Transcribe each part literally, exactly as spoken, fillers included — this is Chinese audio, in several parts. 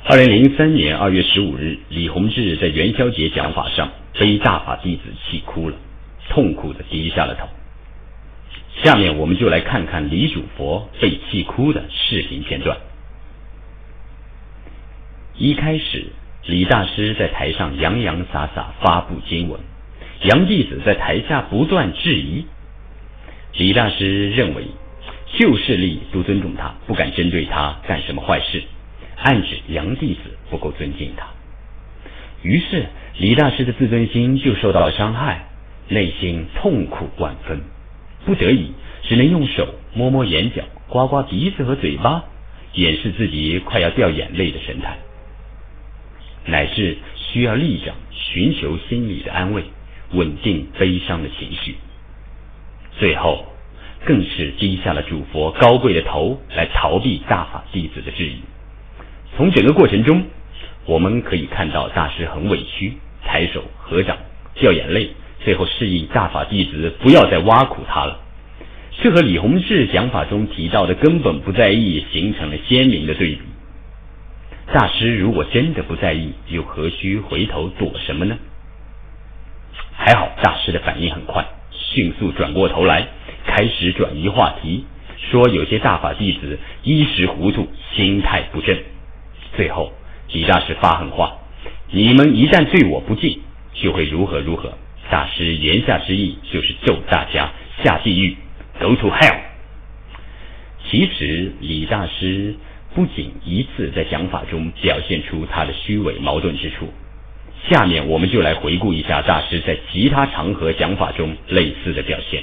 二零零三年二月十五日，李洪志在元宵节讲法上被大法弟子气哭了，痛苦地低下了头。下面我们就来看看李主佛被气哭的视频片段。一开始，李大师在台上洋洋洒洒发布经文，杨弟子在台下不断质疑。李大师认为旧势力都尊重他，不敢针对他干什么坏事，暗指杨弟子不够尊敬他。于是李大师的自尊心就受到了伤害，内心痛苦万分，不得已只能用手摸摸眼角，刮刮鼻子和嘴巴，掩饰自己快要掉眼泪的神态，乃至需要立掌寻求心理的安慰，稳定悲伤的情绪。最后更是低下了主佛高贵的头，来逃避大法弟子的质疑。从整个过程中，我们可以看到大师很委屈，抬手合掌掉眼泪，最后示意大法弟子不要再挖苦他了。这和李洪志讲法中提到的根本不在意形成了鲜明的对比。大师如果真的不在意，又何须回头躲什么呢？还好大师的反应很快，迅速转过头来，开始转移话题，说有些大法弟子一时糊涂，心态不正。最后李大师发狠话，你们一旦对我不敬，就会如何如何。大师言下之意就是咒大家下地狱 Go to hell。 其实李大师不仅一次在讲法中表现出他的虚伪矛盾之处，下面我们就来回顾一下大师在其他场合讲法中类似的表现。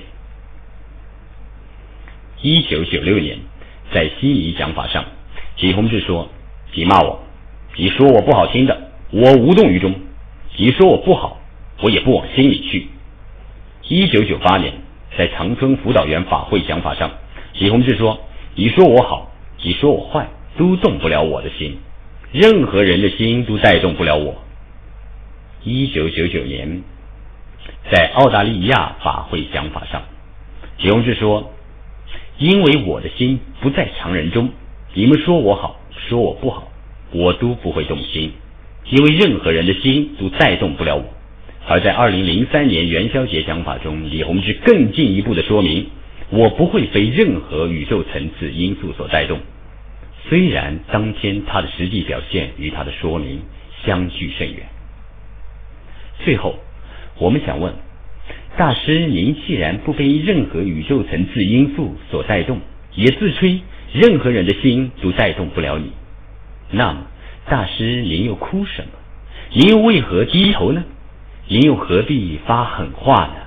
一九九六年在悉尼讲法上，李洪志说，你骂我，你说我不好听的，我无动于衷，你说我不好，我也不往心里去。一九九八年在长春辅导员法会讲法上，李洪志说，你说我好，你说我坏，都动不了我的心，任何人的心都带动不了我。一九九九年在澳大利亚法会讲法上，李洪志说，因为我的心不在常人中，你们说我好，说我不好，我都不会动心，因为任何人的心都带动不了我。而在二零零三年元宵节讲法中，李洪志更进一步的说明，我不会被任何宇宙层次因素所带动。虽然当天他的实际表现与他的说明相距甚远。最后我们想问，大师您既然不被任何宇宙层次因素所带动，也自吹任何人的心都带动不了你，那么大师您又哭什么？您又为何低头呢？您又何必发狠话呢？